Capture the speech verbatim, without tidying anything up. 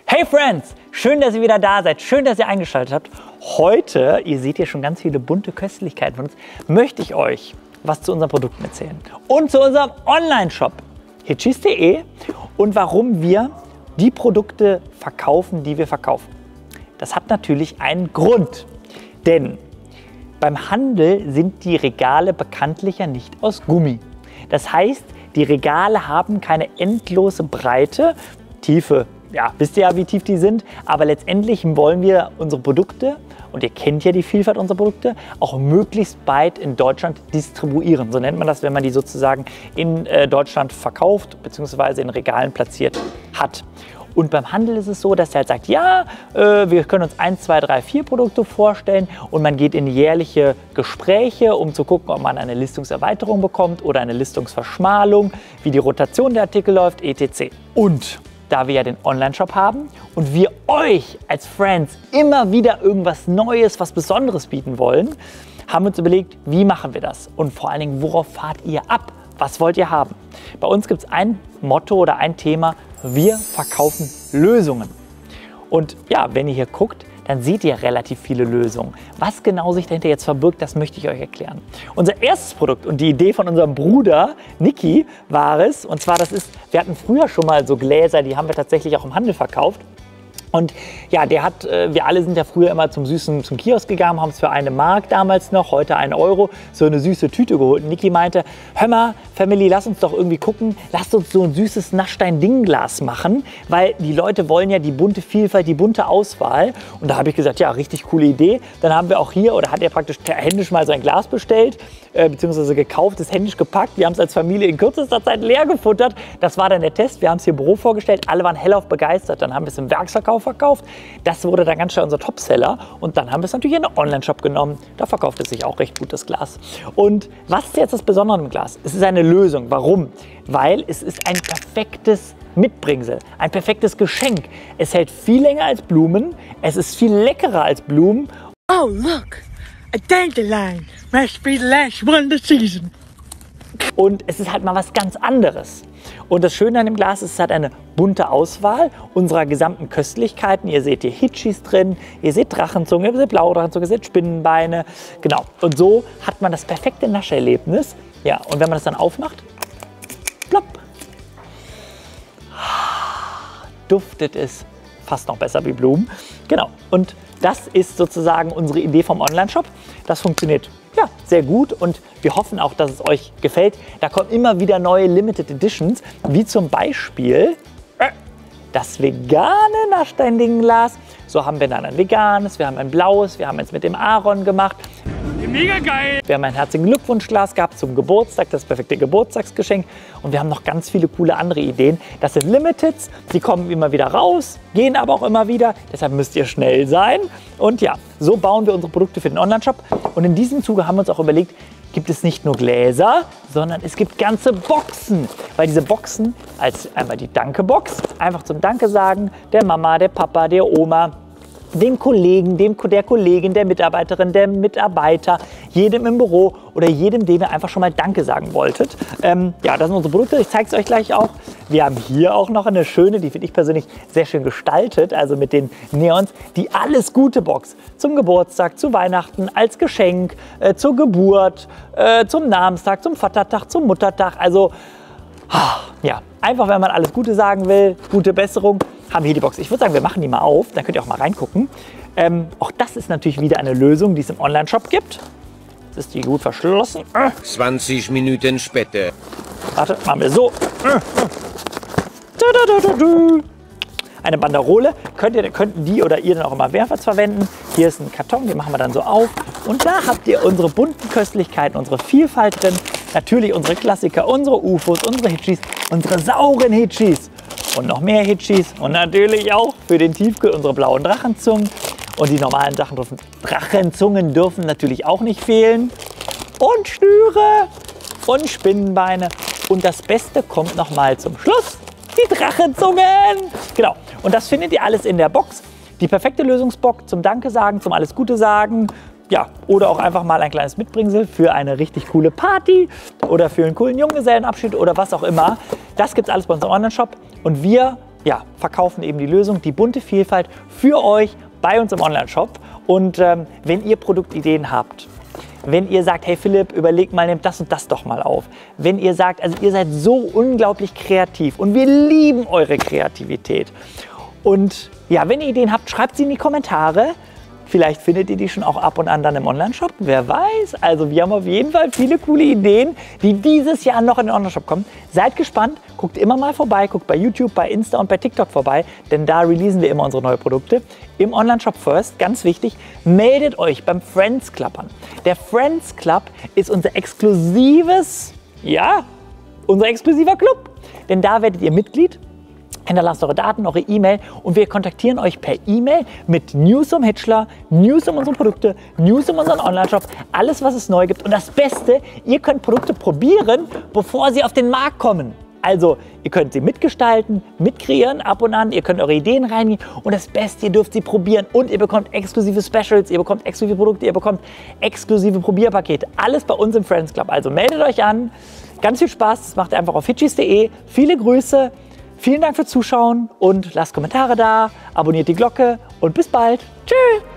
Hey Friends, schön, dass ihr wieder da seid, schön, dass ihr eingeschaltet habt. Heute, ihr seht hier schon ganz viele bunte Köstlichkeiten von uns, möchte ich euch was zu unseren Produkten erzählen und zu unserem Online-Shop hitchys punkt de und warum wir die Produkte verkaufen, die wir verkaufen. Das hat natürlich einen Grund, denn beim Handel sind die Regale bekanntlich ja nicht aus Gummi. Das heißt, die Regale haben keine endlose Breite, Tiefe. Ja, wisst ihr ja, wie tief die sind, aber letztendlich wollen wir unsere Produkte, und ihr kennt ja die Vielfalt unserer Produkte, auch möglichst weit in Deutschland distribuieren. So nennt man das, wenn man die sozusagen in äh, Deutschland verkauft bzw. in Regalen platziert hat. Und beim Handel ist es so, dass er halt sagt, ja, äh, wir können uns eins, zwei, drei, vier Produkte vorstellen und man geht in jährliche Gespräche, um zu gucken, ob man eine Listungserweiterung bekommt oder eine Listungsverschmalung, wie die Rotation der Artikel läuft, et cetera. Und da wir ja den Online-Shop haben und wir euch als Friends immer wieder irgendwas Neues, was Besonderes bieten wollen, haben wir uns überlegt, wie machen wir das? Und vor allen Dingen, worauf fahrt ihr ab? Was wollt ihr haben? Bei uns gibt es ein Motto oder ein Thema: Wir verkaufen Lösungen. Und ja, wenn ihr hier guckt, dann seht ihr relativ viele Lösungen. Was genau sich dahinter jetzt verbirgt, das möchte ich euch erklären. Unser erstes Produkt und die Idee von unserem Bruder Niki war es, und zwar das ist, wir hatten früher schon mal so Gläser, die haben wir tatsächlich auch im Handel verkauft. Und ja, der hat, wir alle sind ja früher immer zum Süßen zum Kiosk gegangen, haben es für eine Mark damals noch, heute einen Euro, so eine süße Tüte geholt. Und Niki meinte, hör mal, Family, lass uns doch irgendwie gucken, lasst uns so ein süßes Naschstein-Dingglas machen, weil die Leute wollen ja die bunte Vielfalt, die bunte Auswahl. Und da habe ich gesagt, ja, richtig coole Idee. Dann haben wir auch hier, oder hat er praktisch händisch mal so ein Glas bestellt, äh, beziehungsweise gekauft, ist händisch gepackt. Wir haben es als Familie in kürzester Zeit leer gefuttert. Das war dann der Test. Wir haben es hier im Büro vorgestellt. Alle waren hellauf begeistert. Dann haben wir es im Werksverkauf verkauft. Das wurde dann ganz schnell unser Topseller. Und dann haben wir es natürlich in den Online-Shop genommen. Da verkauft es sich auch recht gut, das Glas. Und was ist jetzt das Besondere im Glas? Es ist eine Lösung. Warum? Weil es ist ein perfektes Mitbringsel, ein perfektes Geschenk. Es hält viel länger als Blumen. Es ist viel leckerer als Blumen. Oh, look, a dandelion must be the last one this season. Und es ist halt mal was ganz anderes. Und das Schöne an dem Glas ist, es hat eine bunte Auswahl unserer gesamten Köstlichkeiten. Ihr seht hier Hitchys drin, ihr seht Drachenzunge, ihr seht blaue Drachenzunge, ihr seht Spinnenbeine. Genau. Und so hat man das perfekte Nascherlebnis. Ja, und wenn man das dann aufmacht, plopp, duftet es fast noch besser wie Blumen. Genau. Und das ist sozusagen unsere Idee vom Online-Shop. Das funktioniert ja sehr gut und wir hoffen auch, dass es euch gefällt. Da kommen immer wieder neue Limited Editions, wie zum Beispiel äh, das vegane Naschstein-Dingglas. So haben wir dann ein veganes, wir haben ein blaues, wir haben jetzt mit dem Aaron gemacht. Mega geil! Wir haben ein herzlichen Glückwunschglas gehabt zum Geburtstag, das perfekte Geburtstagsgeschenk. Und wir haben noch ganz viele coole andere Ideen. Das sind Limiteds, die kommen immer wieder raus, gehen aber auch immer wieder. Deshalb müsst ihr schnell sein. Und ja, so bauen wir unsere Produkte für den Online-Shop. Und in diesem Zuge haben wir uns auch überlegt, gibt es nicht nur Gläser, sondern es gibt ganze Boxen. Weil diese Boxen, als einmal die Danke-Box, einfach zum Danke sagen, der Mama, der Papa, der Oma, dem Kollegen, dem, der Kollegin, der Mitarbeiterin, der Mitarbeiter, jedem im Büro oder jedem, dem ihr einfach schon mal Danke sagen wolltet. Ähm, ja, das sind unsere Produkte. Ich zeige es euch gleich auch. Wir haben hier auch noch eine schöne, die finde ich persönlich sehr schön gestaltet, also mit den Neons, die Alles-Gute-Box zum Geburtstag, zu Weihnachten, als Geschenk, äh, zur Geburt, äh, zum Namenstag, zum Vatertag, zum Muttertag. Also ja, einfach wenn man alles Gute sagen will, gute Besserung, haben wir hier die Box. Ich würde sagen, wir machen die mal auf, dann könnt ihr auch mal reingucken. Ähm, auch das ist natürlich wieder eine Lösung, die es im Online-Shop gibt. Jetzt ist die gut verschlossen. zwanzig Minuten später. Warte, machen wir so. Eine Banderole. Könnt ihr, könnten die oder ihr dann auch immer mehrfach verwenden. Hier ist ein Karton, den machen wir dann so auf. Und da habt ihr unsere bunten Köstlichkeiten, unsere Vielfalt drin. Natürlich unsere Klassiker, unsere U F Os, unsere Hitchys, unsere sauren Hitchys. Und noch mehr Hitchys. Und natürlich auch für den Tiefkühl unsere blauen Drachenzungen. Und die normalen Sachen dürfen, Drachenzungen dürfen natürlich auch nicht fehlen. Und Schnüre und Spinnenbeine. Und das Beste kommt noch mal zum Schluss. Die Drachenzungen. Genau. Und das findet ihr alles in der Box. Die perfekte Lösungsbox zum Danke sagen, zum Alles Gute sagen. Ja, oder auch einfach mal ein kleines Mitbringsel für eine richtig coole Party oder für einen coolen Junggesellenabschied oder was auch immer. Das gibt es alles bei unserem Online-Shop. Und wir ja, verkaufen eben die Lösung, die bunte Vielfalt für euch bei uns im Online-Shop. Und ähm, wenn ihr Produktideen habt, wenn ihr sagt, hey Philipp, überleg mal, nehmt das und das doch mal auf. Wenn ihr sagt, also ihr seid so unglaublich kreativ und wir lieben eure Kreativität. Und ja, wenn ihr Ideen habt, schreibt sie in die Kommentare. Vielleicht findet ihr die schon auch ab und an dann im Online-Shop. Wer weiß. Also wir haben auf jeden Fall viele coole Ideen, die dieses Jahr noch in den Online-Shop kommen. Seid gespannt. Guckt immer mal vorbei. Guckt bei YouTube, bei Insta und bei TikTok vorbei. Denn da releasen wir immer unsere neuen Produkte. Im Online-Shop first, ganz wichtig, meldet euch beim Friends Club an. Der Friends Club ist unser exklusives, ja, unser exklusiver Club. Denn da werdet ihr Mitglied. Hinterlasst eure Daten, eure E-Mail und wir kontaktieren euch per E-Mail mit News um Hitchler, News um unsere Produkte, News um unseren Online-Shop, alles, was es neu gibt. Und das Beste, ihr könnt Produkte probieren, bevor sie auf den Markt kommen. Also, ihr könnt sie mitgestalten, mitkreieren, ab und an, ihr könnt eure Ideen reingehen und das Beste, ihr dürft sie probieren und ihr bekommt exklusive Specials, ihr bekommt exklusive Produkte, ihr bekommt exklusive Probierpakete. Alles bei uns im Friends Club. Also meldet euch an, ganz viel Spaß, das macht ihr einfach auf hitchis punkt de. Viele Grüße. Vielen Dank fürs Zuschauen und lasst Kommentare da, abonniert die Glocke und bis bald. Tschüss!